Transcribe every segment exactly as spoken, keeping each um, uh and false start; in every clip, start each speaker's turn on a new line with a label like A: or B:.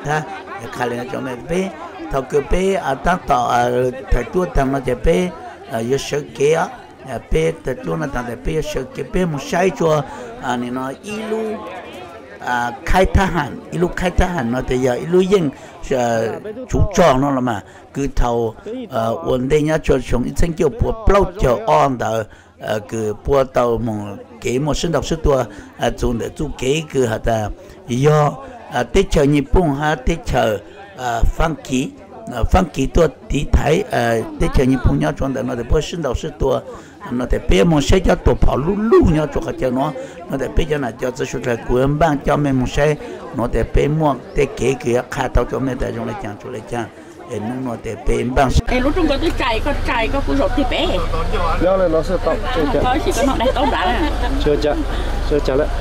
A: ha khai lên cho mẹ bé thầu cứ bé à ta tỏ thầy tua thằng nó để bé yêu sợ kia bé thầy tua nó thằng để bé sợ kia bé một sai cho à nên nó ilu à khai thác hẳn ilu khai thác hẳn nó thì giờ ilu yên chủ trương nó là mà cứ thầu ổn định nhá cho chúng ít sinh kiểu bộ bao cho on đó cứ bộ tàu một cái một sinh độc sức tua dùng để dùng cái cứ hạt do tết chờ nhật bản ha tết chờ phong kỳ phong kỳ tua tí thái tết chờ nhật bản nhá chọn để nó để bộ sinh độc sức tua nó để bé một xe cho tổ跑路路nhá cho cái nó nó để bé cho nó cho cho xuất ra quyền bang cho mình một xe nó để bé mua để cái cái khai tàu cho mình để dùng để chẳng cho lấy chẳng để nó để bé bang
B: cái lúc chúng có tôi chạy có chạy có cú rột thì bé
C: nhớ là nó sẽ tóc chưa chả
B: thôi chỉ có nó đây tóc đã
C: chưa chả chưa chả đấy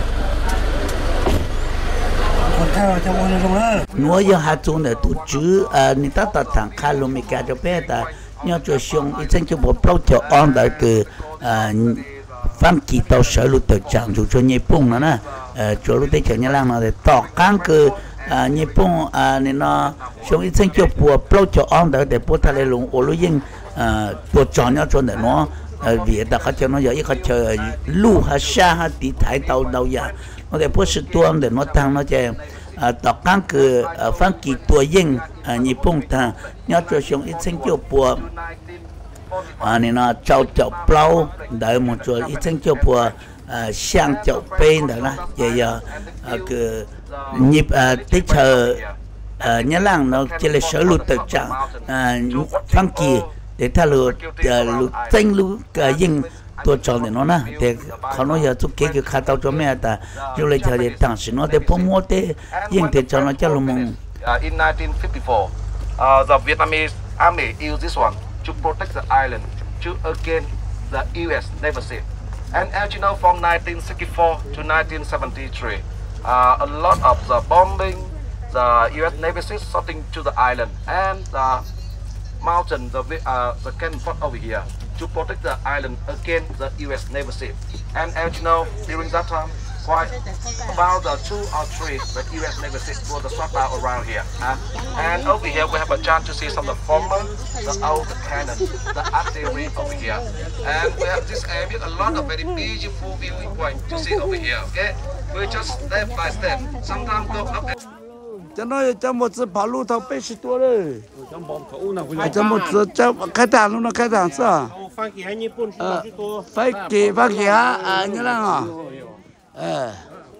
A: nó giờ hạt giống để tụt chữ người ta ta thằng khai luôn mình cả cho bé ta nhớ cho xong ít chân cho bộ bao cho on đại từ phong kỳ tàu sở lúc từ chẳng dù cho nhật bản nữa nè cho lúc đấy cho nhà lang nó để tỏ căng cứ nhật bản nên nó xong ít chân cho bộ bao cho on đại để bộ thay lên luôn ở lúc yên bộ chọn nhớ cho để nó vì ta có cho nó giờ ít có chờ lu ha sa ha tí thái tàu đầu giờ nó để bộ sự tuôn để nó tăng nó chơi tỏ căng cứ phong kỳ tuổi yên nhật bản ta nhớ cho xong ít chân cho bộ nên nó trâu trâu plau đợi một chỗ ít chân cho bộ sang trâu bên đó là giờ giờ cứ nhịp tích chờ nhớ lăng nó chỉ là sở lụt tự trạng phong kỳ để thay lụt lụt tranh lụt cái yên tôi chọn để nó nè đểเขาnói giờ chúc cái cái khát tao cho mẹ ta rồi lại chờ để thằng xin nó để bố mua để yên để cho nó cho luôn mong.
D: In nineteen fifty-four, uh, the Vietnamese army used this one to protect the island to against the U S naval ship. And as you know, from nineteen sixty-four to nineteen seventy-three, uh, a lot of the bombing, the U S naval ships shooting to the island and the mountain, the uh, the cannon fought over here to protect the island against the U S naval ship. And as you know, during that time, quite about the two or three the U S naval ships were shot down around here. Uh, and over here we have a chance to see some of the former, the old cannon, the artillery over here. And we have this area, a lot of very beautiful viewing points to see over here. Okay, we just step by step. Sometimes go up. And
E: cho nó cho một隻跑路頭八十多嘞，cho một隻cho開彈luôn nó開彈sao？呃，飛機飛機啊，啊，你啷個？呃，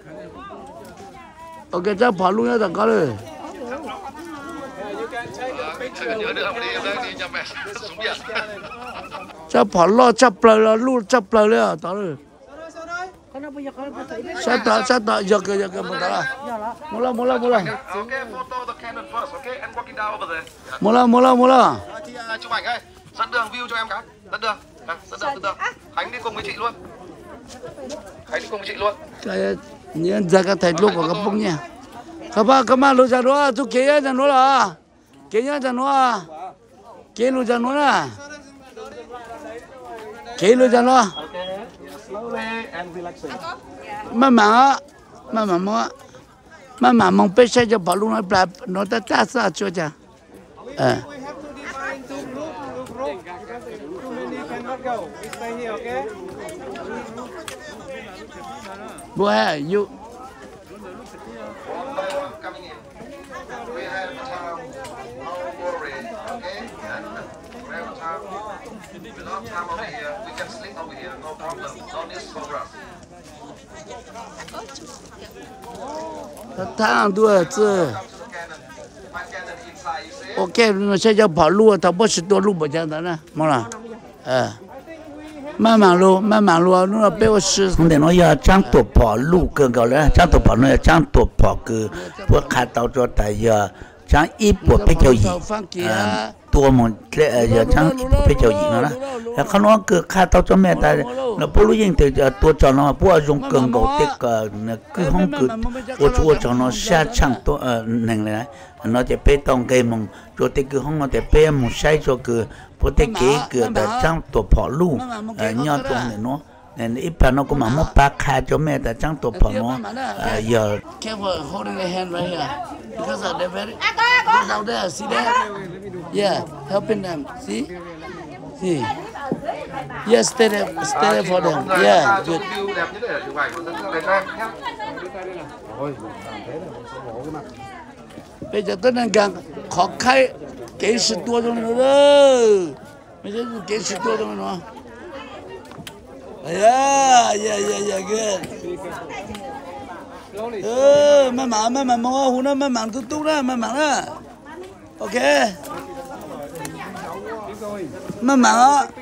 E: 我給這跑路要怎個嘞？這跑路這不了路這不了，到了。Saya tak, saya tak jaga jaga mula. Mula mula mula.
D: Okay, photo the cannon first, okay, and walking down over there.
E: Mula mula mula.
D: Chị chụp ảnh ơi, dẫn đường view cho em cái, dẫn đường, dẫn đường, dẫn đường. Khánh đi cùng với chị luôn. Khánh đi cùng với chị luôn.
E: Cái nhân jaga thay lúc của cái bông nha. Các bạn các bạn lúc ra đó, chú kia ra đó là, kia ra đó, kia lúc ra đó là, kia lúc ra đó.
D: Slowly and relaxing.
E: Mà mà mà mà mà mà mà mong bé sẽ cho bảo luôn nó bạp nó ta ta sao cho cha à bố ha you
D: Time over here, we can sleep over here, no problem. No need for us.
E: ta thang đua chứ ok nó sẽ cho跑路他不是多路不讲的呢没了呃慢慢路慢慢路那被我吃
A: 从那那要长多跑路更高了长多跑那要长多跑个不看到这大要长一步比较易ตัวมันเละอย่างช่างไปเจ้าหญิงนะแล้วเขาnóiคือข้าเต้าเจ้าแม่แต่เราไม่รู้ยังแต่ตัวจอนเราพวกรงเกิงเก่าเด็กก็คือห้องคือว่าชัวจอนเราแช่ช่างตัวเออหนึ่งเลยนะเราจะไปต้องเกมงตัวเด็กคือห้องเราจะไปมุใช้ตัวคือพวกเด็กเก๋คือแต่ช่างตัวผอลูกเออยอดตรงเนี่ยเนาะ nên ít bà nó cũng mà mất ba khai cho mẹ ta chẳng tổ phò nó giờ
E: careful holding the hand right here because they're very good out there see that yeah helping them see see yes stay there stay there for them yeah good bây giờ tôi đang càng khó khai kỹ sự tua cho nó đó bây giờ kỹ sự tua cho nó yeah yeah yeah yeah good ừ mà mà mà mà mua hũ nó mà mà tu tu đó mà mà đó ok mà mà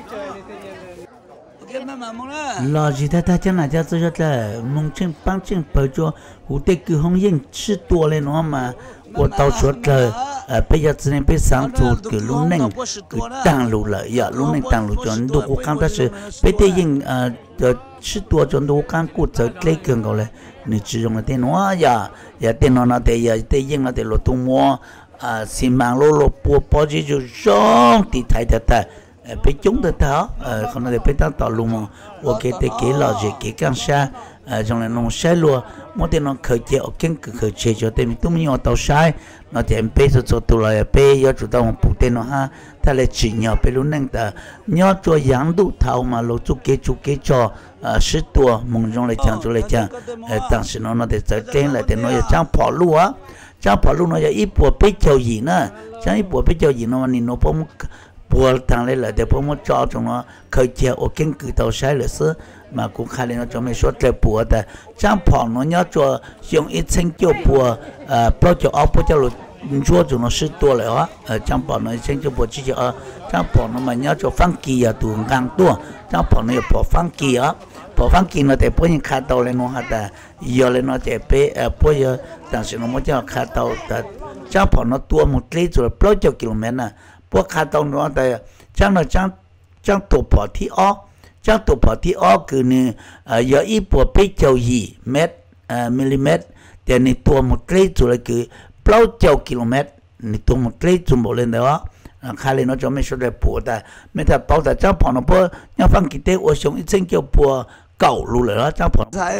E: ok mà mà mua đó
A: lo gì ta ta chẳng là cho tôi cho là mong chân bằng chân bờ cho hũ tê cứ không yên吃多了nó mà我到说了呃bây giờ只能被上主给路能给挡路了呀路能挡路就如果刚开始被电影呃的吃多就如果刚过走那个过来你只用了电话呀呀电脑那的呀电影那的路多么啊新网络路播播就就上地台的台呃被中的他呃可能得被当道路嘛我给的给老姐给干啥呃从来弄晒路mỗi đêm nó khởi chế ở kinh cực khởi chế cho tên tụi mình ở tàu sai nó thì em bé cho cho tụi lại bé giờ chúng ta một bút tên nó ha ta lại chỉ nhỏ bé luôn nên ta nhỏ cho giảng đủ thầu mà lúc chú kế chú kế cho十多梦中来讲就来讲呃当时呢那得在跟来的那要讲跑路啊讲跑路呢要一波被交易呢讲一波被交易呢你那波么波当来了的波么照中了khởi chế ở kinh cực tàu sai了是mà cũng khai lên nó cho mình xuất lại bùa ta trang phòng nó nhớ cho dùng ít sinh cho bùa bao cho áo bao cho lụt chúa chúng nó sư tua lại á trang phòng nó sinh cho bùa chỉ cho trang phòng nó mà nhớ cho phăng kỳ à tụ ngang tua trang phòng nó bỏ phăng kỳ á bỏ phăng kỳ nó để bữa những khai tàu lên nó hả ta giờ lên nó để bé bữa giờ当时nó mới cho khai tàu ta trang phòng nó tua một cây rồi bao nhiêu km nè bữa khai tàu nó ta trang nó trang trang tổ bỏ thi ó trong tổ bỏ thì ở cứ nè giờ ít bộ bị châu gì mét mm thì nè tua một cây rồi cứ bao nhiêu km nè tua một cây rồi một lên đó khai lên nó cho mình số đẹp bộ ta mình ta bảo ta trong phòng nó bơ nhau phân kinh tế ở trong ít sinh kiểu bộ cầu luôn rồi đó trong phòng
E: sai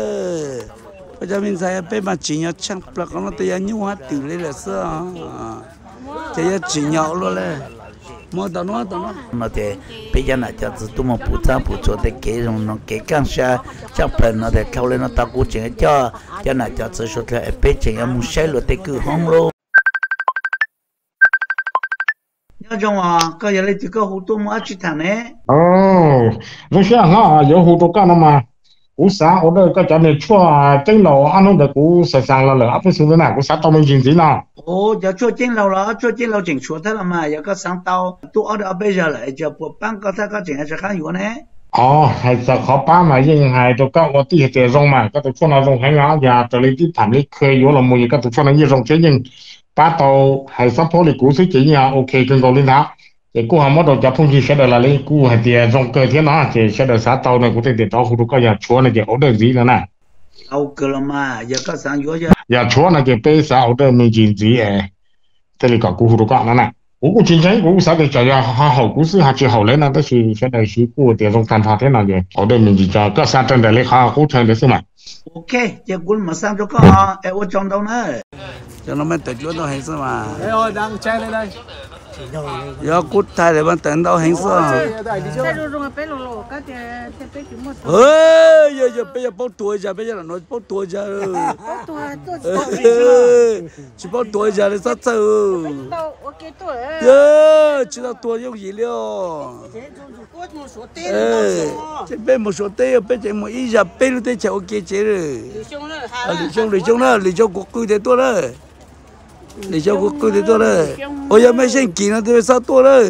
E: bây giờ mình sai bé mà chỉ nhau chẳng là con nó tự nhiên hóa từ lấy là sao chỉ chỉ nhau luôn đấy mua tao nó tao nó
A: nó thì bây giờ là cho tụi mình phụ trách phụ trách để kế rồi nó kế càng xa chắc phải nó để câu lên nó tao cũng chỉ cho cho là cho sự xuất hiện bây giờ em muốn xây luật để cứ hông luôn nhớ trong à cái giờ này chỉ có hút tôm ở chỉ thằng này
F: ồ rồi sao hả giờ hút tôm cái mà cú xã ở đây cái chỗ này chua trên lầu ăn không được cú sẵn sàng là lỡ áp xuống thế nào cú xã tao mình chỉnh gì nào
A: ồ giờ chua trên lầu là chua trên lầu chỉnh chua thế là mà giờ có sáng tàu tôi ở đây bây giờ lại giờ bộ ban có thể có chỉnh hay khác nhiều này
F: ồ hay giờ khó ba mà nhưng hay tôi có ở tí thì rong mà cái tôi cho nó rong hay ngáo giờ tôi lấy tí thảm lấy khơi vô là mùi cái tôi cho nó như rong thế nhưng ba tàu hay sắp phố thì cú sẽ chỉ nhà ok cần cầu lên tháo thì cú hàng mất đầu chập phong chi sẽ được là lấy cú hay thì rong cơ thế nó thì sẽ được sát tàu này cũng thể để tàu hút có nhà chúa này thì ở đây gì nữa nè
A: tàu cơ mà giờ có sáng vô giờ
F: nhà chúa này thì bây giờ ở đây mình chỉ gì à thế thì có cú hút có nữa nè cú cũng chính xác cú sao để cho họ hậu cú sư họ chỉ hậu lấy nó tới thì sẽ được sĩ cú thì rong tàn phá thế nào vậy ở đây mình chỉ cho các sát trên để lấy họ cú chơi được chứ mà
A: ok giờ cú mà sang cho có em ở trong đâu nữa
E: cho nó mới tự chúa đâu hay sao mà
C: rồi đang chơi lên đây
E: giờ cút thay để bạn tận đâu hay sao ơi giờ giờ bây giờ bao tuổi giờ bây giờ là nói bao tuổi giờ chỉ bao tuổi giờ là sao sao giờ chỉ là tuổi dùng gì liệu chỉ bên một số tê bên chỉ một ít giờ bên lúc tê chậu kia chế rồi lì chung lì chung đó lì chung cuộc cư thế tôi đó lì chung cuộc cư thế tôi đó ôi giờ mấy sinh kỳ nó tôi sao tôi đó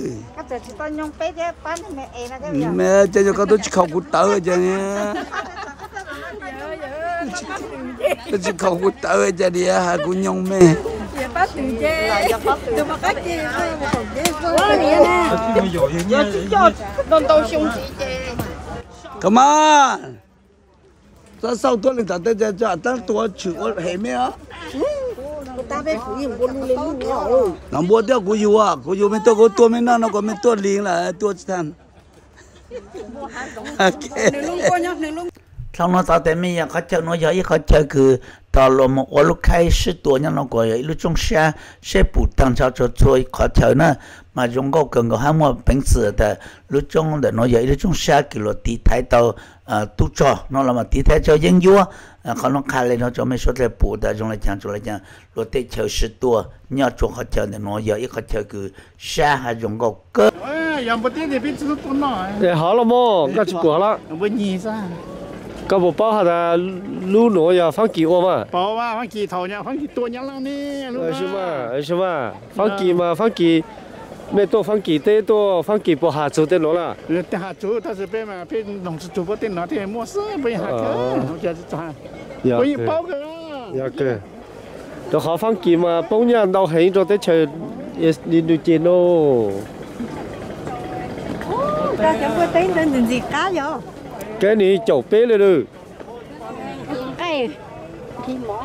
E: mẹ cho cho con tôi chỉ khẩu cút tớ cho nha tôi chỉ khẩu cút tớ cho đi à cũng nhông mẹ come on sao sao tôi lên tận đây cho tăng tôi chịu hệ mẹ á làm bữa tiêu cú yêu à cú yêu mình tôi có tôi mình nó nó có mình tôi liền là tôi thành
A: xong nó tao tại mình ya khách chơi nó giờ ít khách chơi cứ tao lo một ở lúc khai十多年nó gọi lúc trong xe xe bù tăng cho cho chơi khách chơi nữa mà chúng có cần có hai mươi bình时的lúc trong的nó giờ lúc trong xe cứ lo đi thái tao tu cho nó là mà đi thái cho dân vuaเขาต้องkhai lên nó cho mấy số cái bù的trong来讲出来讲lo đi chơi十多你要做khách chơi的nó giờ ít khách chơi cứ xe还用个个
G: 哎，养不定的别吃多孬。
C: 哎，好了么？那就过了。
G: 不你噻。
C: ก็บอกป้าหาลูหนูอย่าฟังกี่วันมา
G: บอกว่าฟังกี่เท่าเนี่ยฟังกี่ตัวเนี่ยแล้วนี่ลูก
C: ใช่ไหมใช่ไหมฟังกี่มาฟังกี่ไม่ตัวฟังกี่เต้ตัวฟังกี่ปหาจูเต้หนูล่ะ
G: เออแต่หาจูถ้าจะเป็นมาเป็นหลงจูบ่เต้นเนาะที่มั่วซื่อไปหาเถอะเขาจะจะไปเป้ากัน
C: อยากเกิดเดี๋ยวขอฟังกี่มาป้องยันเราเห็นเราได้เชิญเอสดินูเจโน่
H: ra cái bữa tết nên gì cá vậy?
C: cái này chậu bé lên rồi
H: cái khi mỏ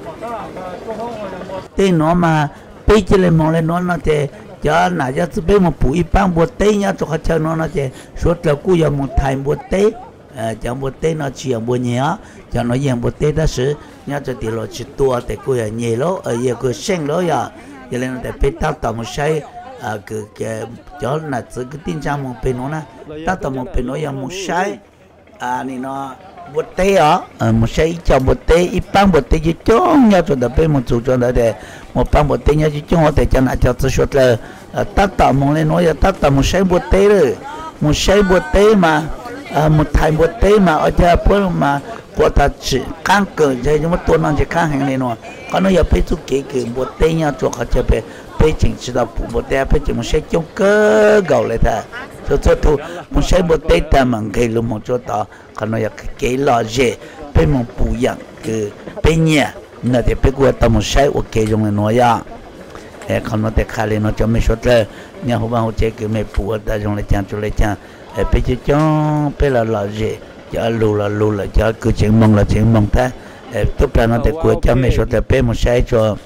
A: tên nó mà bây giờ lên mong lên nó nó thì cho nãy giờ tụi bé một buổi bán bữa tết nhá cho khách chơi nó nó thì suốt là cú giờ một thay bữa tết cho bữa tết nó chỉ bữa nhớ cho nó dành bữa tết đó sự nhá cho tiền lo chỉ tua thì cú giờ nhẹ lố ở giờ cú sen lố giờ giờ lên nó để bé tao tao một say à cái cái cho là chỉ cái tin rằng một bên nó nè tao tao một bên nó giờ một say à này nó bột tê á một say cho bột tê ít bán bột tê chỉ chung nhau cho đợt bên một chủ cho đợt để một bán bột tê nhau chỉ chung họ để cho lại cho tôi suốt là tao tao mong lên nói là tao tao một say bột tê rồi một say bột tê mà một thay bột tê mà ở chỗ bữa mà bột ta chỉ căng cỡ chơi nhưng mà tôi nói chỉ căng hàng này nó còn nó giờ phải chụp cái cái bột tê nhau cho họ chơi về bây chính chỉ là bột tê bây chính một say chung cơ gạo lại ta cho cho thu một say bột tê ta mang cái luôn một chỗ đó còn nó cái lò dễ bây một bù yang cái bây nhẹ nó thì bây qua tao một say ok trong này nói ya còn nó thì khai lên nó cho mấy số là nhà họ bảo chơi cái mấy bù ta trong này chăng cho lại chăng bây giờ cho bây là lò dễ cho lù là lù là cho cứ chuyện mong là chuyện mong ta tốt là nó thì qua cho mấy số là bây một say cho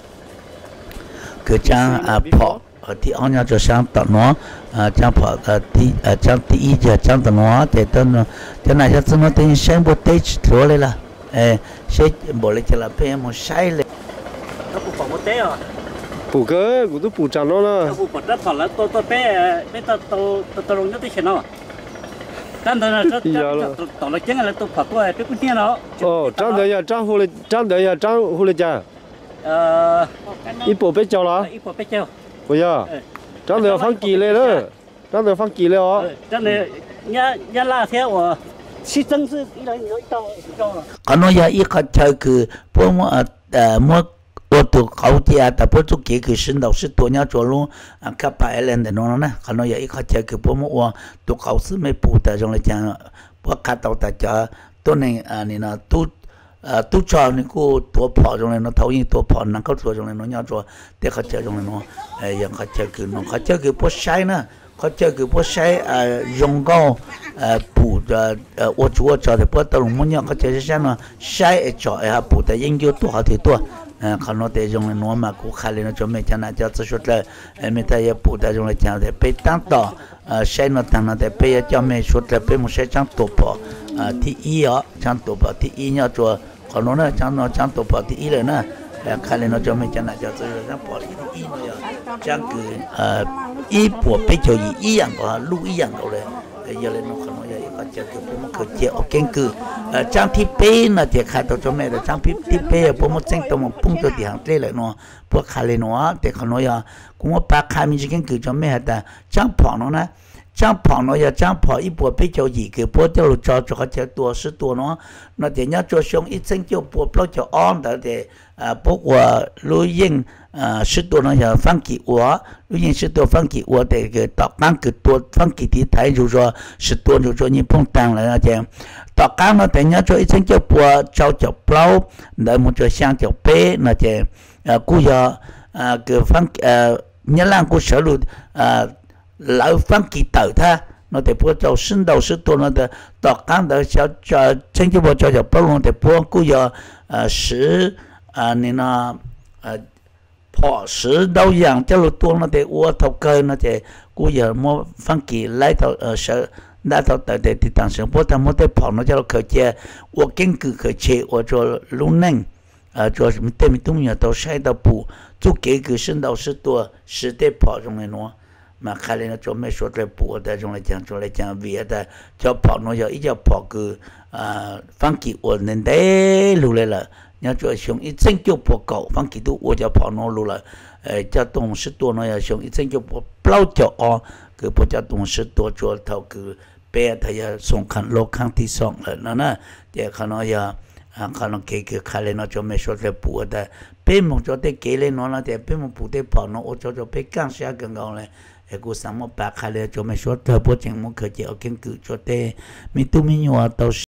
A: cứ chăng à phọ thì ông nhà cho sang tận nó trang phở thì trang tí giờ trang tận nó để tên cái này cho nó tên sáng bột tết rồi đây là sẽ bỏ lại cho là bé một sai lên
I: nó phụ bột tết à
C: phụ cơ của tôi phụ trang nó là
I: phụ bột rất là tôi tôi bé bé tôi tôi tôi tôi nhất tới nó trang đó là tôi là chính là tôi phật qua cái cái nó
C: ồ trang đấy à trang hồ là trang đấy à trang hồ là cha
I: ờ
C: ít bộ bé cháu là
I: ít bộ bé cháu
C: bây giờ trang đấy phăng kỳ lên đó trang đấy phăng kỳ lên đó
I: trang đấy nhà nhà là theo à sĩ dân是一来有一道道
A: còn nói giờ ít khách chơi cứ bố mua mua ô tô khẩu thì à ta bố chụp cái cái sinh đầu sinh tuổi nhau cho luôn các bạn lên để nó nè còn nói giờ ít khách chơi cứ bố mua ô tô khẩu sinh mấy bù ta trong này chẳng bố cắt đầu ta cho tôi này à này là tôi tu cho nên cô tua bỏ trong này nó thấu như tua bỏ năng cao tua trong này nó nhau cho để khách chơi trong này nó yang khách chơi cứ nó khách chơi cứ bớt sai nữa khách chơi cứ bớt sai dùng cao bù ô chúa cho thì bớt tao muốn nhau khách chơi sai nó sai cho ha bù tại những điều tua thì tua khả năng để trong này nó mà cũng khai lên nó cho mình chẳng là cho tôi suốt là mình thấy bù tại trong này chẳng để bị tăng tỏ sai nó tăng nó để bị cho mình suốt là bị một sai chẳng tua bỏ thì ý á chẳng tua bỏ thì ý nhau cho còn nó là chẳng nó chẳng tổ bảo thì ý rồi nè khai lên nó cho mình chẳng là cho tôi là bỏ đi ý nó chẳng cứ ý của bây giờ ý dạng của lưu ý dạng của đấy giờ lên nó không nói vậy có chơi cứ bố một chơi ở kênh cứ chẳng thì bé nó thì khai tao cho mẹ là chẳng thì thì bé bố một tranh tao một phun cho thì hàng tê lại nó bố khai lên nó thì không nói à cũng có ba khai mình chỉ kênh cứ cho mẹ ta chẳng bỏ nó nè chẳng bỏ nó giờ chẳng bỏ ít bộ bây giờ gì cái bộ cho cho cho cái chơi tua sư tua nó nó thì nhớ cho xong ít sinh cho bộ bao cho on đó thì bộ của lưu yên sư tua nó giờ phân kỳ của lưu yên sư tua phân kỳ của để cái tọt cán cái tua phân kỳ thì thấy rồi rồi sư tua rồi rồi như phong tăng lại là chứ tọt cán nó thì nhớ cho ít sinh cho bộ cho cho bao để một cho sang cho bé nó chứ cú giờ cái phân nhớ là cú sở luôn lão phân kỳ tử tha nó để bố cho sinh đầu sinh tuổi nó để đọc cán để cho cho chính cho bố cho cho bao lâu để bố cứ giờ sử nên nó bỏ sử đâu dạng cho lúc tuổi nó để uo thâu cơ nó để cứ giờ mua phân kỳ lấy thâu sở 那到到的的当时我他们在跑那叫可接，我根据可切我做路能，呃做什么对面东西都晒到补，做给个升到十多十的跑中来喏。mà khai lên nó cho mấy số cái bộ tại trong này chẳng trong này chẳng vì tại cho跑nó giờ ít cho跑个啊放弃我能得路来了，你就想一整就跑高放弃都我就跑那路了，呃，叫东西多那要想一整就跑老脚啊，个不叫东西多做头个别他要送看老看地上了，那那也可能要啊可能给个开lên nó cho mấy số cái bộ tại bên một chỗ để给lên nó là để bên một bộ để跑nó ở chỗ chỗ bên càng xa càng cao nàyกูสามารถปากขาเลยจะไม่ชดเธอพูดจริงมันเคยเจอเก่งคือชดเตมีตู้มีหยวดตัว